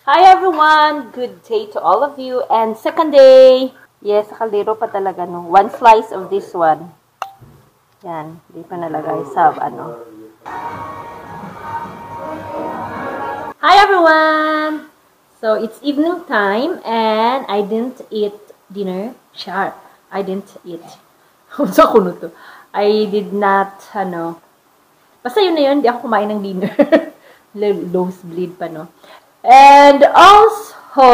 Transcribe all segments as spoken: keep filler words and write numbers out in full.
Hi everyone! Good day to all of you. And second day. Yes, kaldero pa talaga no. One slice of this one. Yan. Hindi pa nalagay sa ano. Hi everyone! So, it's evening time and I didn't eat dinner. Char. I didn't eat. Sa kuno to. I did not, ano. Basta yun na yun. Hindi ako kumain ng dinner. Nosebleed pa, no? And also,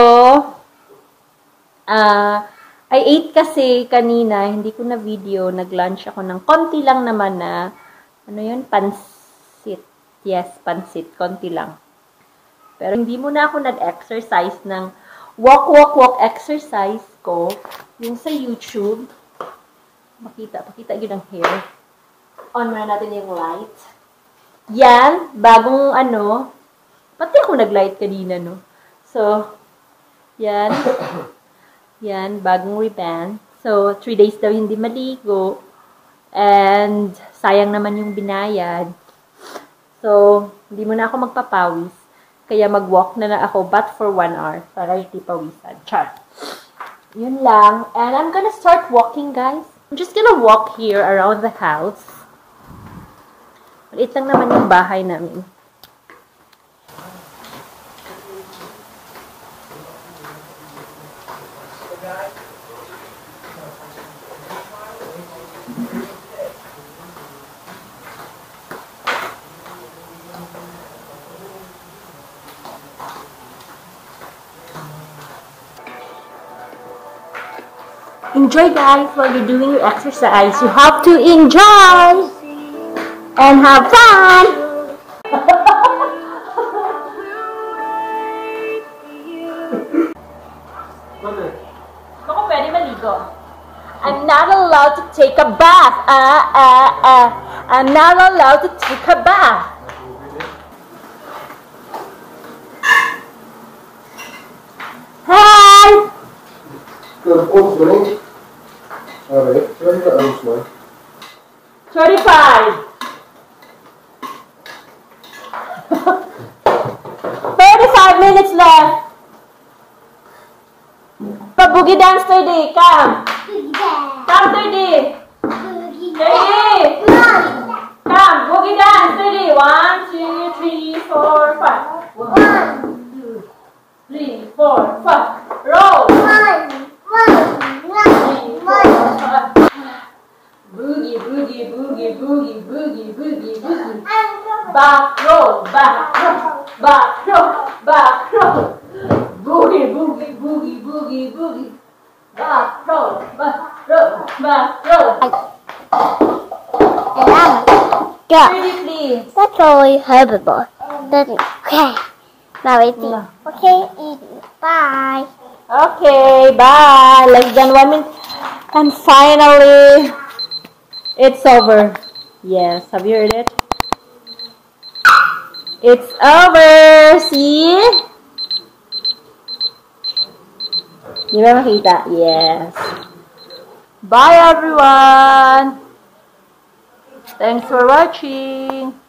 uh, I ate kasi kanina, hindi ko na video, nag-lunch ako ng konti lang naman na, ano yun, pansit. Yes, pansit, konti lang. Pero hindi muna ako nag-exercise ng walk, walk, walk exercise ko, yung sa YouTube. Makita, pakita yun ang hair. On na natin yung light. Yan, bagong ano, pati ako nag-light kanina, no? So, yan. Yan, bagong reband. So, three days daw hindi maligo. And, sayang naman yung binayad. So, hindi mo na ako magpapawis. Kaya mag-walk na na ako, but for one hour. Para hindi pawisan. Char. Yun lang. And I'm gonna start walking, guys. I'm just gonna walk here around the house. Maliit lang naman yung bahay namin. Enjoy, guys, while you're doing your exercise. You have to enjoy and have fun. Ako pwede maligo. I'm not allowed to take a bath. Ah, ah, ah. I'm not allowed to take a bath. Hi! thirty-five. thirty-five minutes left. Pabugi dance thirty. Come. Come thirty. thirty. Come. Boogie dance thirty. One, two, three, four, five. One, two, three, four, five. Roll. Boogie, boogie, boogie, boogie, boogie, boogie, boogie. Back roll, back roll, back roll, back roll. Boogie, boogie, boogie, boogie, boogie. Back roll, back roll, back roll. Yeah. Pretty please. That's really horrible. Okay. Now it's eat. Okay, eat. Bye. Okay, bye. Less than one minute. And finally, it's over. Yes, have you heard it? It's over. See? Di ba makita? Yes. Bye, everyone. Thanks for watching.